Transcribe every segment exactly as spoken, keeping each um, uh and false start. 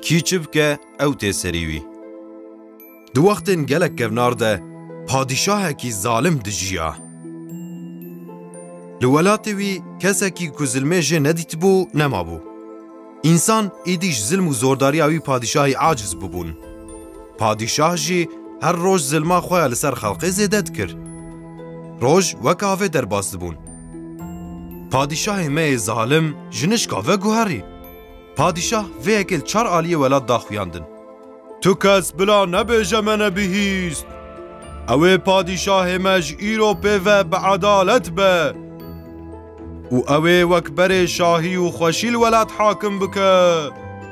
کی چی بکه او تی سریوی. دو وقتین گلک کونار ده پادشاه کی ظالم دجیا. لولاتی وی کسی کی که ظلمه جه ندیت بو نما بو. انسان ایدیش ظلم و زورداری اوی پادشاهی عاجز ببون. پادشاه جی هر روز ظلما خواه لسر خلقه زیدد کر. روز وکاوه در باز بون. پادشاه می ظالم جنش کاوه گوهری. پادشاه وی اکل چار آلیه ولاد داخویاندن. تو کس بلا نبیجه من بهیست. اوه پادشاه مج ایرو پیوه بعدالت به. و اوه وکبر شاهی و خوشیل ولاد حاکم بکه.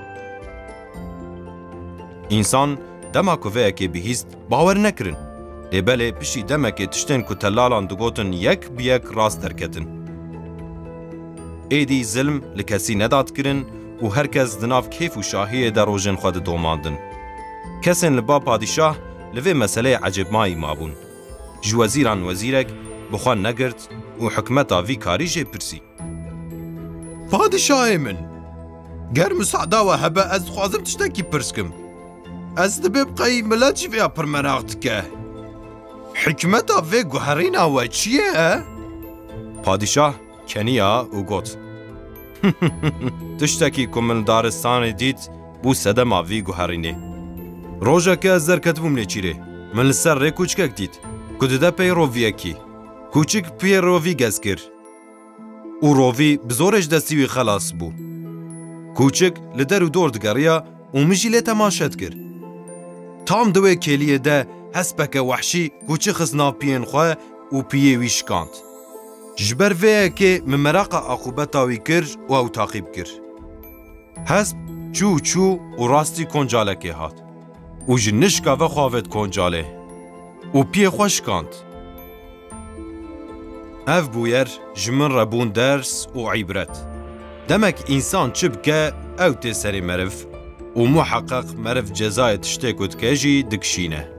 انسان دما که وی اکی بهیست باور نکرن. لیبله پشی دما که تشتن که تلالان دگوتن یک بیک راست درکتن. ایدی ظلم لکسی نداد کرن و هر کس دناف کیف و شاهی در روژن خود دوماندن. کسین لبا پادشاه لوی مسئله عجب مایی مابون. جو وزیران وزیرک بخوان نگرد و حکمتا وی کاری جه پرسی. پادشاه من گر مساعده و هبه از خوازم تشتکی پرسکم. از دبی بقایی ملت جی ویا پر مراغد که. حکمتا وی گوهرین و چیه؟ پادشاه کنیا و گوت. تشتکی کمل دارستان دید بو سدما وی گوهرینه. روژا که از در کتبوم لیچیره. من لسر ری کوچکک دید. کده ده پی رووی اکی. کوچک پی رووی گز کر. او رووی بزورش دستیوی خلاص بو. کوچک لدر و دور دگریا و مجی لی تماشد کر. تام دوی کلیه ده هسپک وحشی کوچک خسنا پین خواه و پیه ویشکاند. جبر وی که ممرق عقوبتاوی کر و او تاقیب کر. هسپ چو چو و راستی کنجالکه هات. و جنشکا و خواهد کنجاله. و پیه خوش کاند. اف بویر جمن ربون درس و عبرت. دمک انسان چب که او تسری مرف و محقق مرف جزای تشتکت که جی دکشینه.